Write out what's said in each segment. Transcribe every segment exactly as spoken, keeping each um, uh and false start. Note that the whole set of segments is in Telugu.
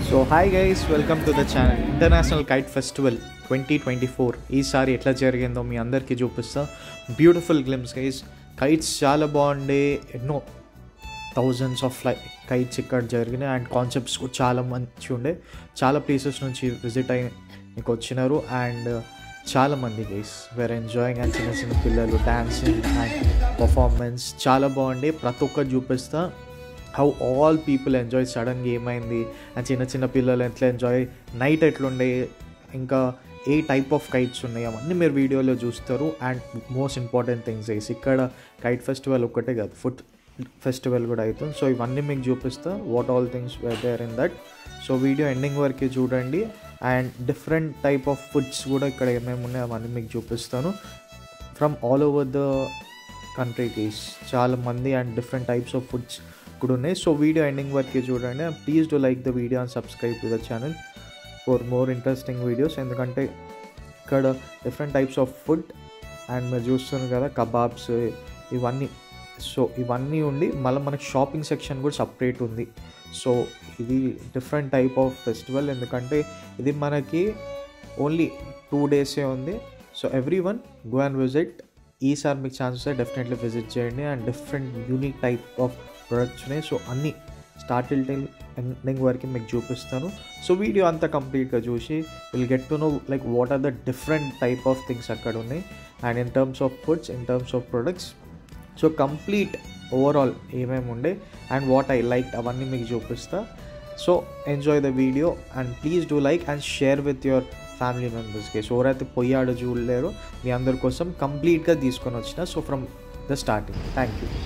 So hi guys, welcome to the channel. International Kite Festival twenty twenty-four ఈసారి ఎట్లా జరిగిందో మీ అందరికీ చూపిస్తా. Beautiful glimpse guys. కైట్స్ చాలా బాగుండే, ఎన్నో థౌజండ్స్ ఆఫ్ ఫ్లై కైట్స్ ఇక్కడ జరిగినాయి అండ్ కాన్సెప్ట్స్ కూడా చాలా మంచి ఉండే. చాలా ప్లేసెస్ నుంచి విజిట్ అయ్యి మీకు వచ్చినారు అండ్ చాలామంది గైస్ వేర్ ఎంజాయింగ్ అండ్ చిన్న చిన్న పిల్లలు డాన్సింగ్ అండ్ పర్ఫార్మెన్స్ చాలా బాగుండే. ప్రతి ఒక్కటి చూపిస్తా హౌ ఆల్ పీపుల్ ఎంజాయ్. సడన్గా ఏమైంది అండ్ చిన్న చిన్న పిల్లలు ఎట్లా ఎంజాయ్, నైట్ ఎట్లుండే, ఇంకా ఏ టైప్ ఆఫ్ కైట్స్ ఉన్నాయి అవన్నీ మీరు వీడియోలో చూస్తారు. అండ్ మోస్ట్ ఇంపార్టెంట్ థింగ్స్ వేసి ఇక్కడ కైట్ ఫెస్టివల్ ఒక్కటే కాదు, ఫుడ్ ఫెస్టివల్ కూడా అవుతుంది. సో ఇవన్నీ మీకు చూపిస్తా what all things were there in that. So video ending వరకు చూడండి and different type of foods కూడా ఇక్కడ ఏమేమి ఉన్నాయో అవన్నీ మీకు చూపిస్తాను. From all over the countries చాలా మంది and different types of foods కూడా ఉన్నాయి. సో వీడియో ఎండింగ్ వరకు చూడండి. Please do like the video and subscribe to the channel for more interesting videos. ఎందుకంటే ఇక్కడ different types of food and మీరు చూస్తున్నారు కదా కబాబ్స్ ఇవన్నీ. సో ఇవన్నీ ఉండి మళ్ళీ మనకి షాపింగ్ సెక్షన్ కూడా సపరేట్ ఉంది. సో ఇది డిఫరెంట్ టైప్ ఆఫ్ ఫెస్టివల్, ఎందుకంటే ఇది మనకి ఓన్లీ టూ డేసే ఉంది. So every one go and visit. ఈసారి మీకు ఛాన్స్ వస్తే డెఫినెట్లీ విజిట్ చేయండి and different unique type of products ఉన్నాయి. సో అన్నీ స్టార్ట్ టిల్ ఎండింగ్ వరకు మీకు చూపిస్తాను. సో వీడియో అంతా కంప్లీట్గా చూసి will get to know like what are the different type of things అక్కడ ఉన్నాయి and in terms of foods, in terms of products. So complete overall ఏమేమి ఉండే అండ్ వాట్ ఐ లైక్ అవన్నీ మీకు చూపిస్తా. So enjoy the video and please do like and share with your family మెంబర్స్కి. సో ఎవరైతే పొయ్యాడో చూడలేరో మీ అందరి కోసం కంప్లీట్గా తీసుకొని వచ్చిన. So from the starting. Thank you.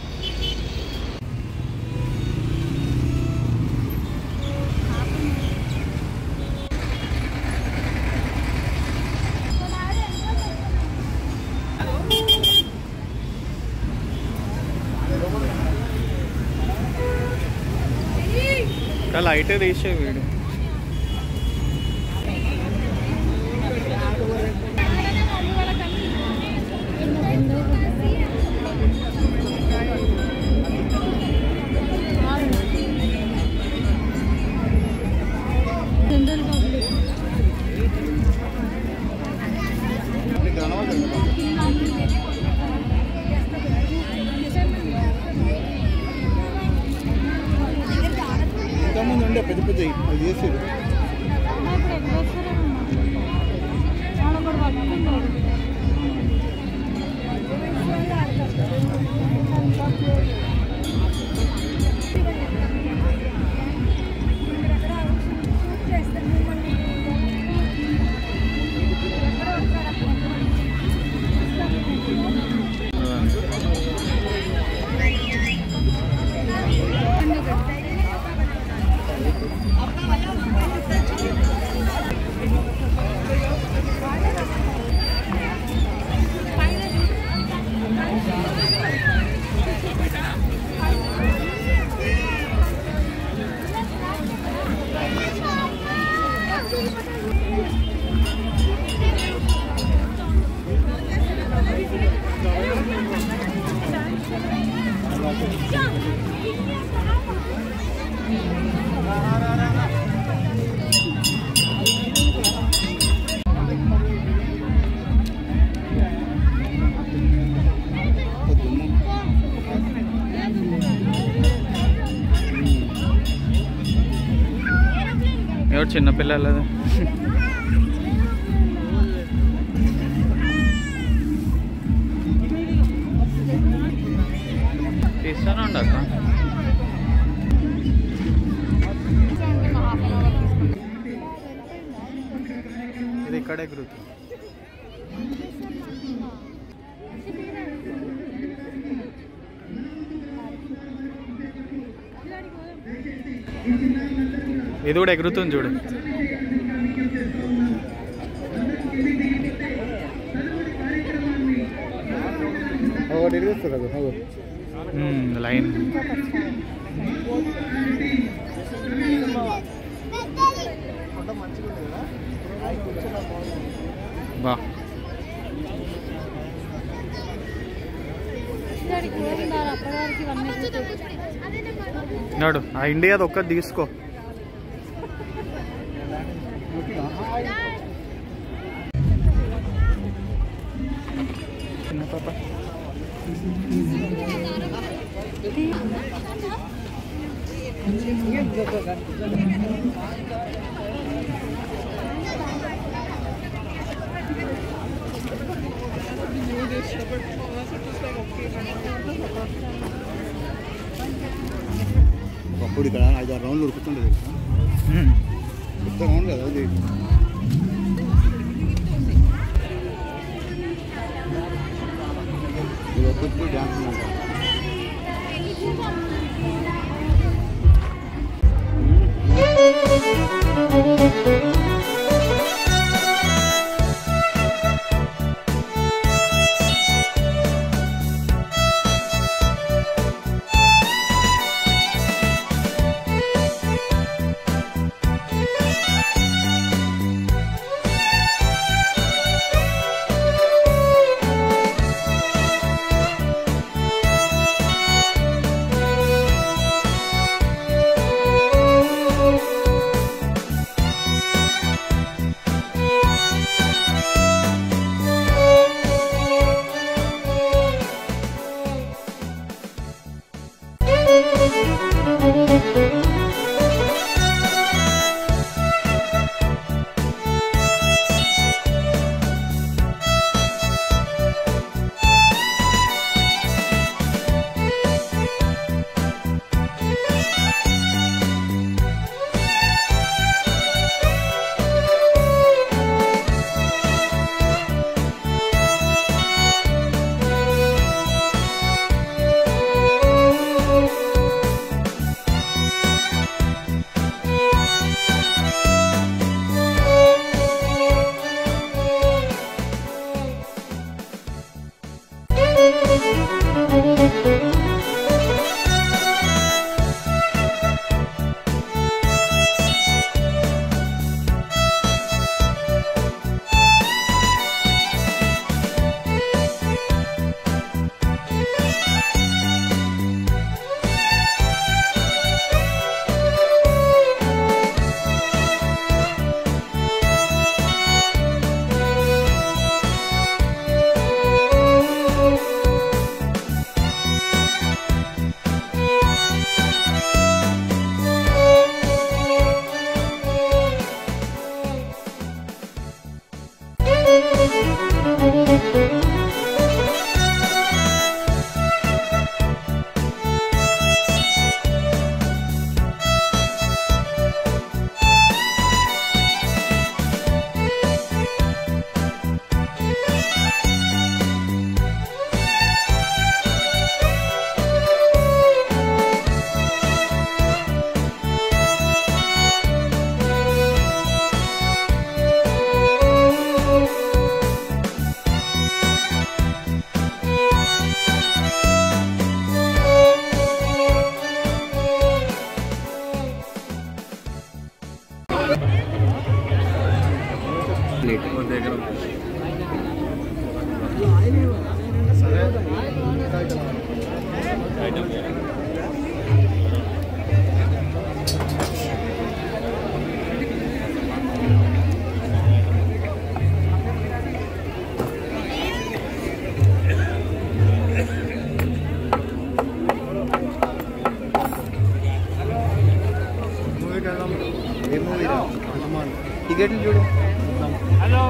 Light తీసే వీడు ముందు ఉండే పెద్ద పెద్ద అది చేసేది. ఎవరు చిన్నపిల్లలది తీస్తానే ఉండక. ఇది ఇక్కడే గ్రూప్. ఇది కూడా ఎగురుతుంది చూడు. లైన్ బా నడు ఆ ఇండియాది ఒక్కటి తీసుకో. ఒకప్పుడు ఇక్కడ ఐదు ఆరు రౌండ్లు ఉడుకుతుండేది పెద్ద రౌండ్ కదా అది ఇది ఒక్కటి డ్యాన్స్ ఉంటా టికెట్లు చూడు. హలో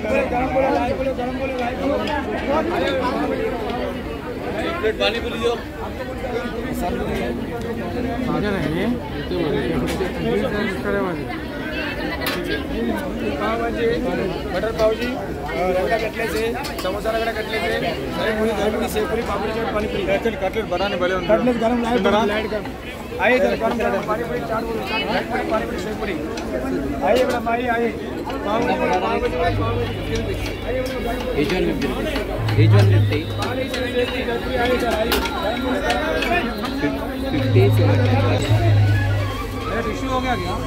पानी पूरी दो बटर पाव जी रगड़ा कटले से समोसा रगड़ा कटले से सारी पूरी दाल पूरी सेव पूरी पापड़ी चाट पानी पूरी कटलेट कटलेट बनाने वाले उनको कटलेट गरम लाइट लाइट कर आइए इधर गरम गरम पानी पूरी चाट पूरी चाट पूरी पानी पूरी सेव पूरी आइए मैडम आइए आइए एजन लिफ्ट एजन लिफ्ट आइए सर आइए फिफ्टी इशू हो गया क्या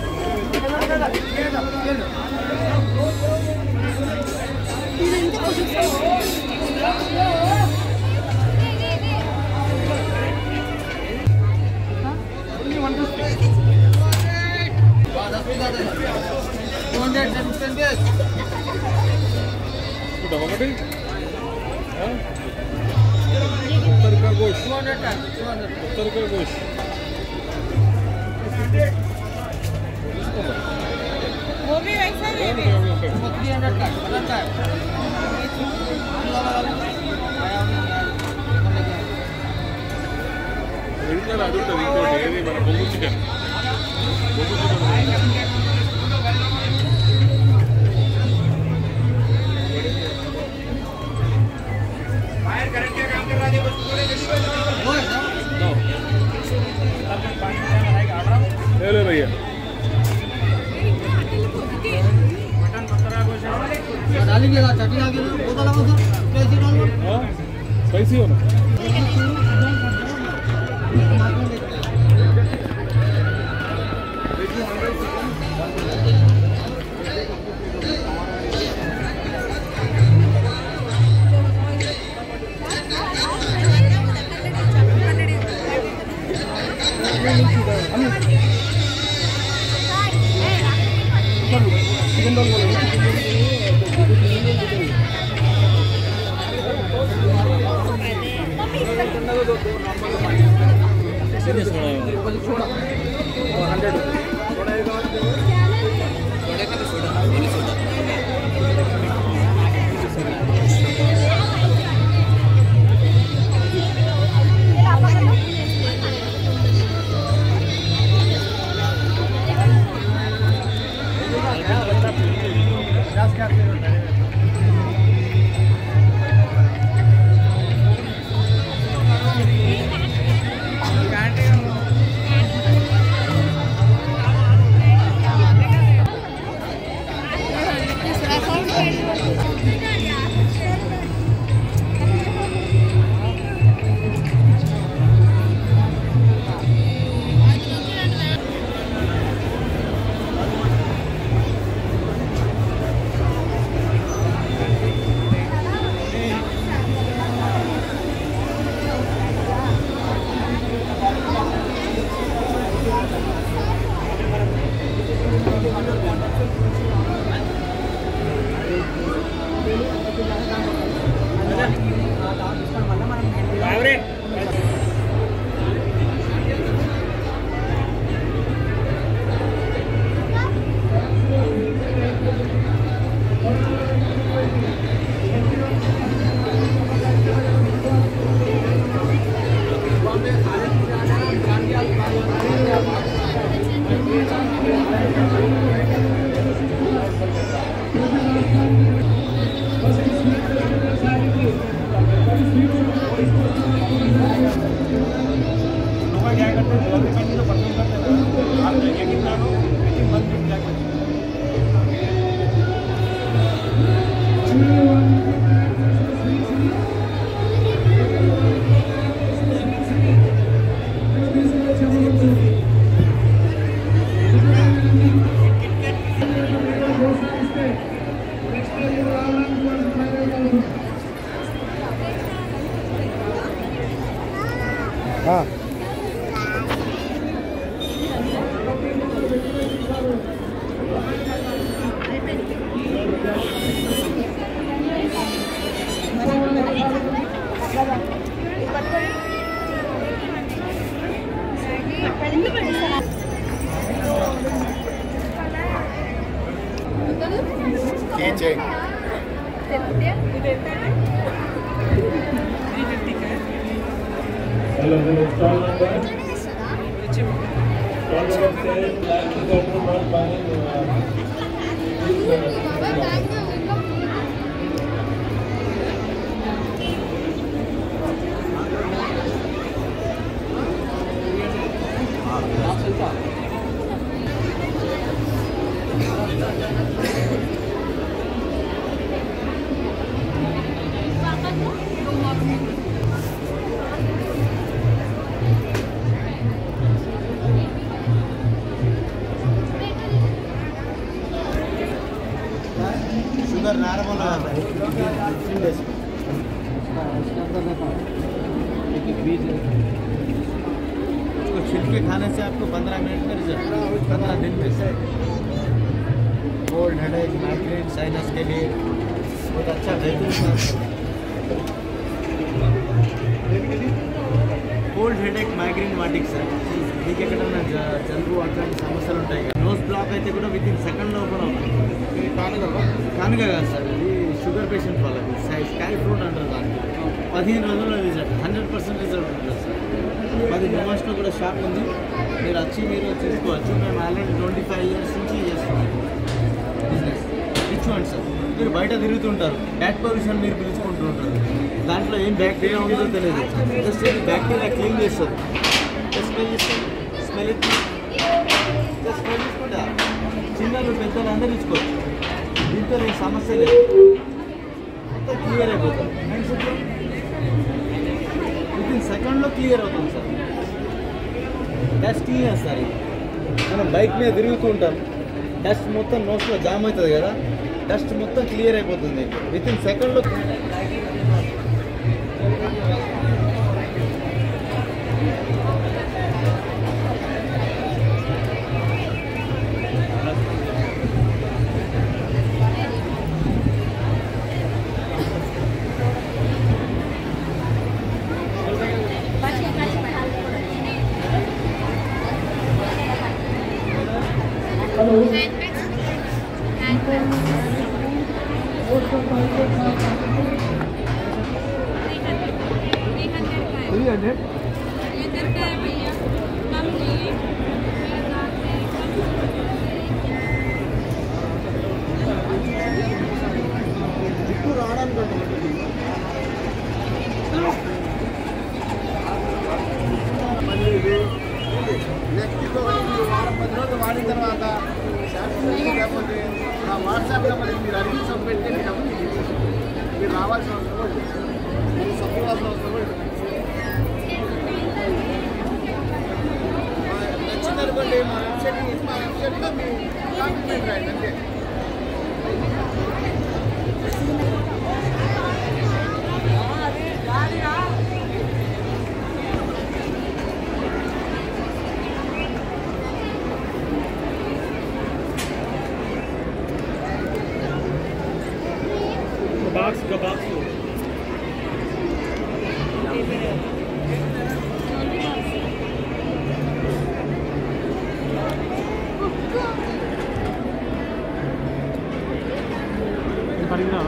उत्तर का गोश्त उत्तर का गोश्त वो भी वैसा ही है थ्री हंड्रेड का पता है इधर आदू तो इनको डेरी बना बोलू चिकन बोलू चिकन फायर करंट क्या काम कर रहा है बस पूरे वो है ना नो पानी आएगा आराम ले ले भैया डालिएगा चटनी आगे वो डाला वो कैसे डालो हां स्पाइसी हो ना चिकन रोल बोलो हाँ Keychain. Hello, hello, stall number. Stall number ten, black is open, not buying. Sugar normal इसको छिलके खाने से आपको पंद्रह मिनट में रिजल्ट, पंद्रह दिन में से कोल्ड हेडेक माइग्रेन साइनस के लिए बहुत अच्छा बेहतरीन కోల్డ్ హెడేక్ మైగ్రేన్ వాటికి సార్ మీకు ఎక్కడైనా జలుబు అట్లాంటి సమస్యలు ఉంటాయి కదా నోస్ బ్లాక్ అయితే కూడా విత్ ఇన్ సెకండ్లో ఓపెన్ అవుతుంది కానుక కానుక కాదు సార్ ఇది షుగర్ పేషెంట్ వాళ్ళకి స్కై ఫ్రూట్ అంటారు దానికి పదిహేను రోజుల్లో రిజల్ట్ హండ్రెడ్ పర్సెంట్ రిజల్ట్ ఉంటుంది సార్ మాది నివాస్లో కూడా షాప్ ఉంది మీరు వచ్చి మీరు చేసుకోవచ్చు మేము ఆల్రెడీ ట్వంటీ ఫైవ్ ఇయర్స్ నుంచి చేస్తున్నాం బిజినెస్ ఇచ్చుకోండి సార్ మీరు బయట తిరుగుతుంటారు బ్యాక్ పొజిషన్ మీరు పిలుచుకుంటుంటారు దాంట్లో ఏం బ్యాక్టీరియా ఉందో తెలియదు జస్ట్ బ్యాక్టీరియా క్లీన్ చేస్తారు జస్ట్ స్మెల్ చేస్తారు స్మెల్ జస్ట్ స్మెల్ తీసుకుంటా చిన్నలు పెద్దలు అందరూ ఇచ్చుకోవచ్చు దీంతో ఏం సమస్య లేదు అంతా క్లియర్ అయిపోతుంది విత్ ఇన్ సెకండ్లో క్లియర్ అవుతుంది సార్ డస్ట్ క్లియర్ సార్ ఇది మనం బైక్ మీద తిరుగుతూ ఉంటాం డస్ట్ మొత్తం నోస్లో జామ్ అవుతుంది కదా డస్ట్ మొత్తం క్లియర్ అయిపోతుంది విత్ ఇన్ సెకండ్లో నెక్స్ట్ వారం పది రోజులు వాడిన తర్వాత లేకపోతే నా వాట్సాప్ నెంబర్ మీరు అడిగి సబ్మిట్ మీరు రావాల్సిన అవసరం మీరు సబ్మివాల్సిన అవసరం నచ్చిందనుకోండి మా వెబ్సైట్ మా వెబ్సైట్లో మీ కాంప్లిమెంట్ రాయండి అంతే box का box पड़ेगा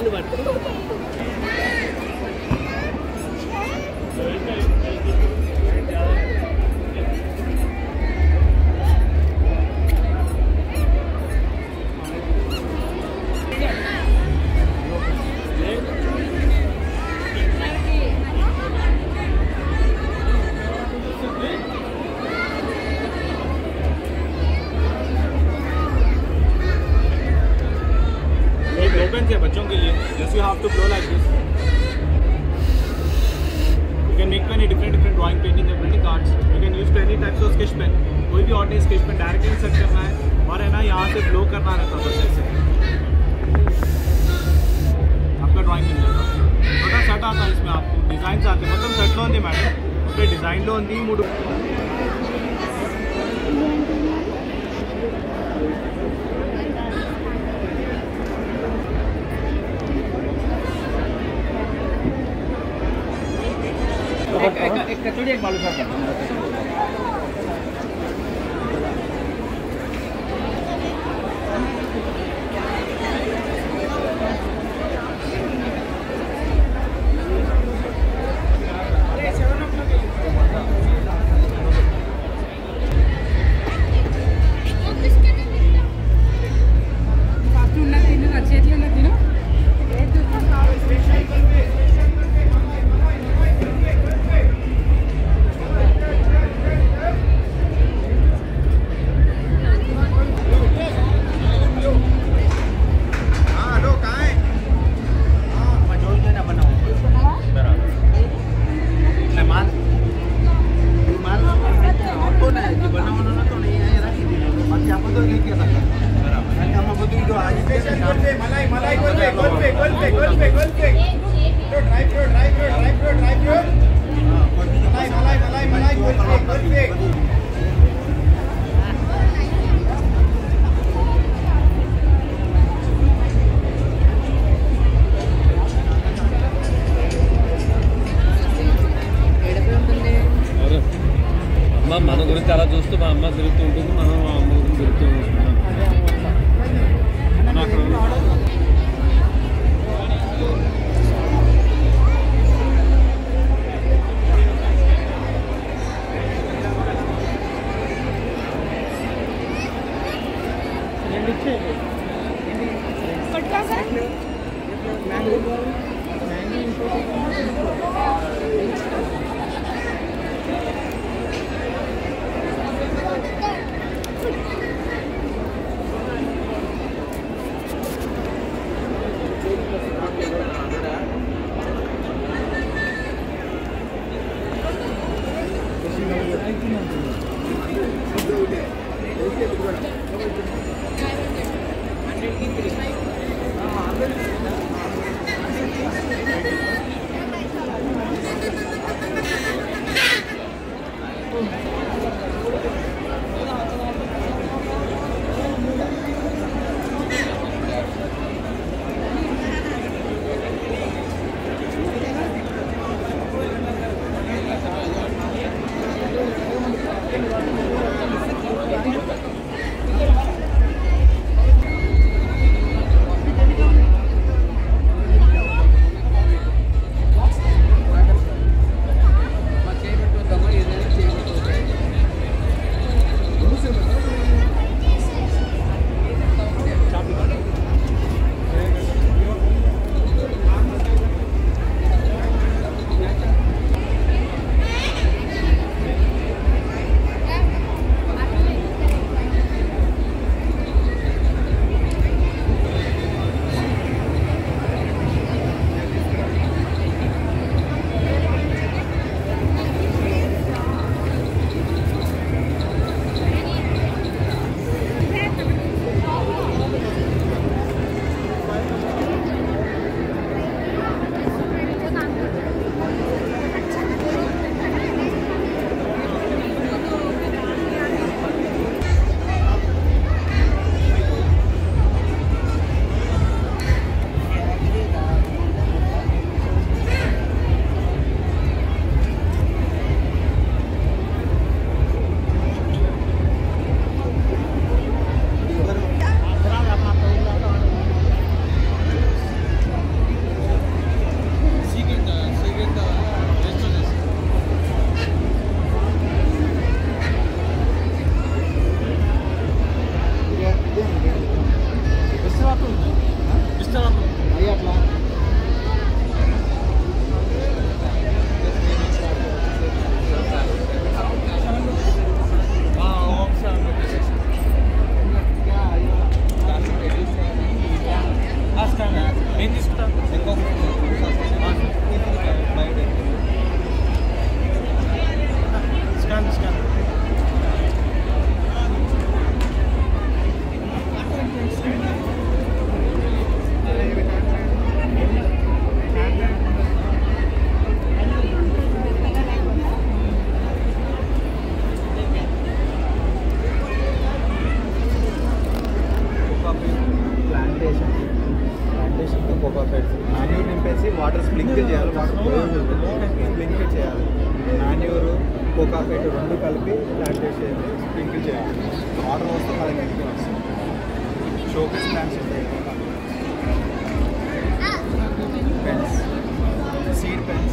बच्चों के लिए just you have to blow like this you can make pen different different drawing painting painting cards you can use to any types of sketch pen कोई भी ordinary sketch pen directly set करना है और है ना यहाँ से ब्लो करना रहता है बस ऐसे आपका ड्राइंग मिल जाएगा थोड़ा सेट आता है इसमें आपको डिजाइन आते हैं मतलब सेट लो ఉంది मैडम ओके डिजाइन लो ఉంది మూడు एक एक एक कचौड़ी एक बालू साहब మన గురించి అలా చూస్తూ మా అమ్మ తిరుగుతూ ఉంటుంది మనం మా అమ్మ గురించి తిరుగుతూ ఉంటున్నాం ప్లాంటేషన్ ప్లాంటేషన్తో కోకా పెట్స్ మాన్యూర్ నింపేసి వాటర్ స్ప్రింకిల్ చేయాలి. వాటర్ స్ప్రింకిల్ చేయాలి. మాన్యూర్ కోకా పెట్ రెండు కలిపి ప్లాంటేషన్ స్ప్రింకిల్ చేయాలి. వాటర్ వస్తే మనకి ఇంటికి వస్తుంది. షోకేస్ ప్లాంట్స్ ఉంటాయి. పెన్స్ సీడ్ పెన్స్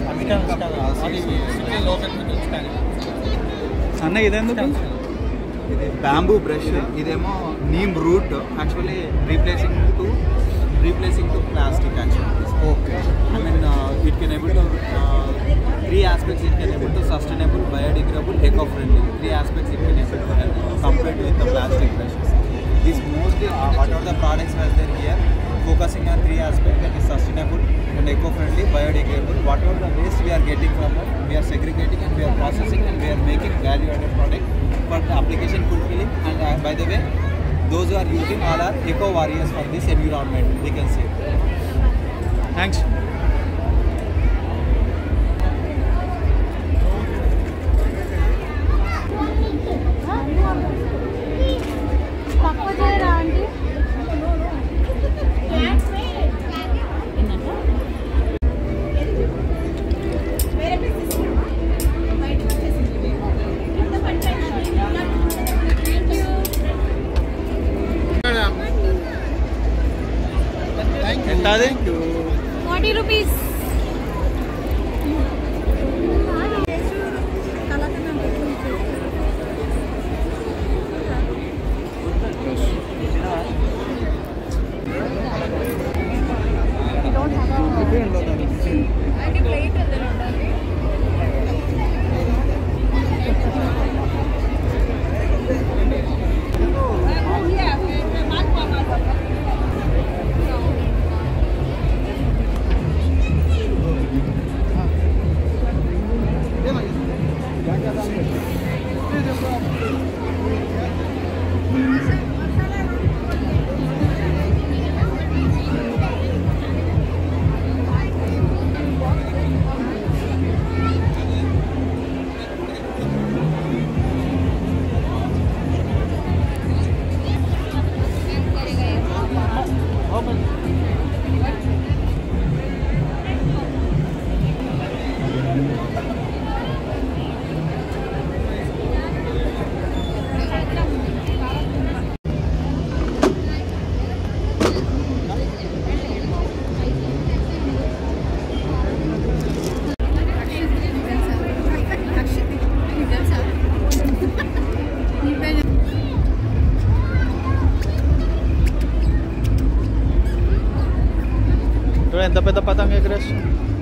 అన్న ఇదెందుకు? ఇది బ్యాంబూ బ్రష్. ఇదేమో neem root. Actually replacing to replacing to plastic actually. Okay. I mean, uh, it can able to uh, three aspects. It can able to sustainable, biodegradable, eco-friendly. Three aspects it can able to help compared with the plastic brushes. This mostly uh, whatever the products were there here, focusing on three aspects, that is sustainable and eco-friendly, biodegradable. Whatever the waste we are getting from it, we are segregating and we are processing and we are making value-added product for the application fulfilling. And uh, by the way, those who are using all are eco warriors for this environment. We can see. Thanks. ఎంత అది? forty rupees. ఎంత పెద్ద పతంగ ఎగరేస్తుంది.